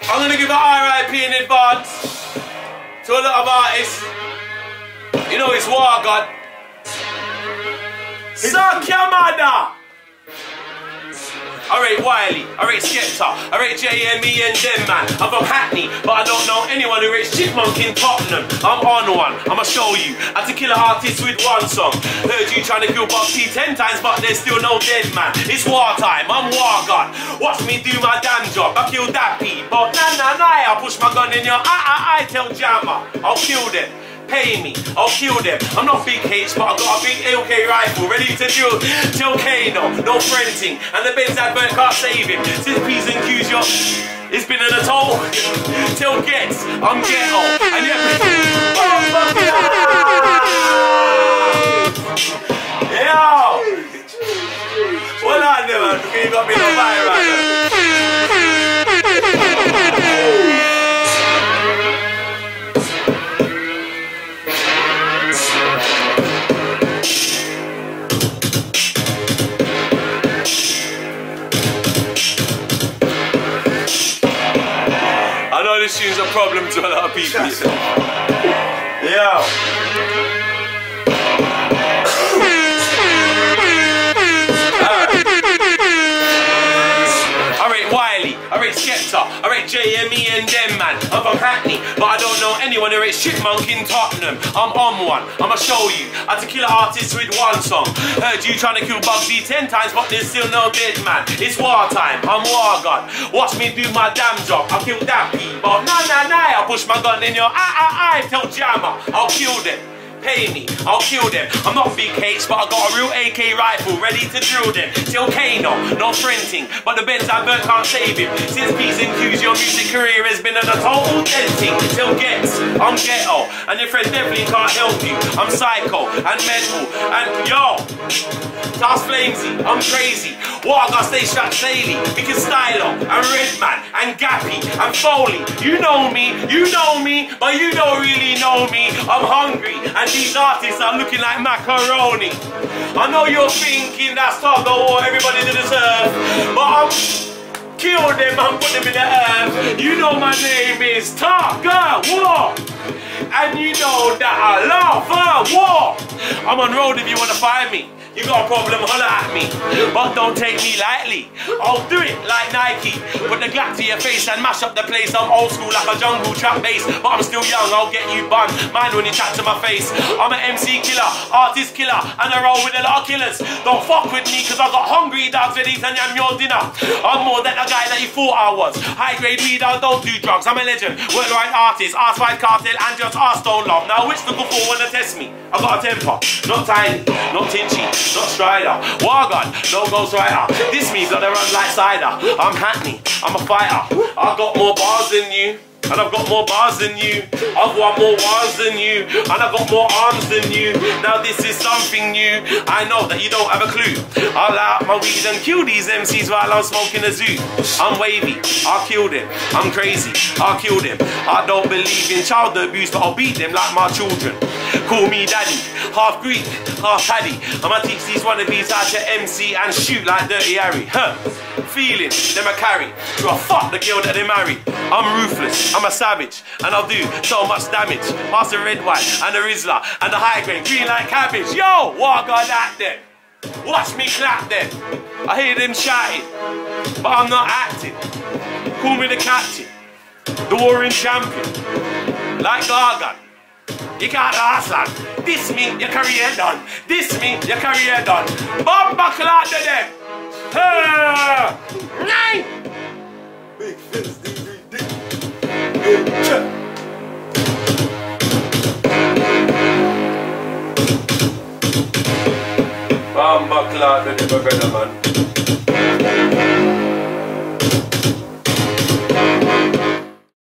I'm gonna give an RIP in advance to a lot of artists. You know it's War God. Suck your mother! I rate Wiley, I rate Skepta, I rate JME and them man. I'm from Hackney, but I don't know anyone who rates Chipmunk in Tottenham. I'm on one, I'ma show you how to kill an artist with one song. Heard you trying to kill Bob T 10 times, but there's still no dead man. It's wartime, I'm War God. Watch me do my damn job. I kill that P, but nah, I push my gun in your I tell Jammer, I'll kill them. Pay me, I'll kill them. I'm not big H, but I got a big AK rifle ready to drill. Till Kano, no fronting, and the Benz advert can't save him. Since P's and Q's, it's been an atoll. Till Gets, I'm ghetto, and Yo! What on there, man? You got me on fire right now. I know this tune's a problem to a lot of people. Yeah. I rate Wiley, I rate Skepta, I rate JME and them man. I'm from Hackney, but I don't know anyone who rates Chipmunk in Tottenham. I'm on one, I'ma show you how to kill an artist with one song. Heard you trying to kill Bugsy 10 times, but there's still no dead man. It's wartime, I'm War God. Watch me do my damn job. I'll kill that P, but nah, I'll push my gun in your I tell Jammer, I'll kill them. Pay me, I'll kill them. I'm not big H, but I got a real AK rifle ready to drill them. Till Kano, no fronting, but the Benz advert can't save him. Since P's and Q's, your music career has been a total denting. Till Gets, I'm ghetto, and your friend definitely can't help you. I'm psycho and mental, and yo, Task Flamesy, I'm crazy. What I gotta stay strapped daily, because Stylo and Redman and Gappy and Foley. You know me, but you don't really know me. I'm hungry, and these artists are looking like macaroni. I know you're thinking that's tug of war, everybody to deserve, but I'm kill them and put them in the earth. You know my name is Tug of War, and you know that I love war. I'm on road if you wanna find me. You got a problem, holler at me, but don't take me lightly. I'll do it like Nike. Put the Glock to your face and mash up the place. I'm old school like a jungle trap bass, but I'm still young, I'll get you bun. Mind when you chat to my face. I'm an MC killer, artist killer, and I roll with a lot of killers. Don't fuck with me, cause I got hungry dogs ready to yam your dinner. I'm more than a guy that you thought I was. High grade weed, I don't do drugs. I'm a legend, worldwide artist, Arsewide Cartel, and just Arse don't love. Now which looking for wanna test me? I got a temper, not tiny, not tinchy, not strider. War God, no Ghost Rider. This me gotta run like cider. I'm Hackney, I'm a fighter. I've got more bars than you, and I've got more bars than you. I've won more wars than you, and I've got more arms than you. Now this is something new. I know that you don't have a clue. I'll light up my weed and kill these MCs while I'm smoking a zoo. I'm wavy, I'll kill them. I'm crazy, I'll kill them. I don't believe in child abuse, but I'll beat them like my children. Call me daddy, half Greek, half Paddy. I'ma teach these wannabes how to MC and shoot like Dirty Harry. Feeling, them I carry. You fuck the girl that they marry. I'm ruthless, I'm a savage, and I'll do so much damage. Pass the red, white, and the Rizla, and the high grade, green like cabbage. Yo, what I got at them? Watch me clap them. I hear them shouting, but I'm not acting. Call me the captain, the warring champion, like Gargan. You can't last long. This me, your career done. This me, your career done. Bomb buckle out to them. Nine. Big Fizz DVD. Bomb buckle out to them, brother man.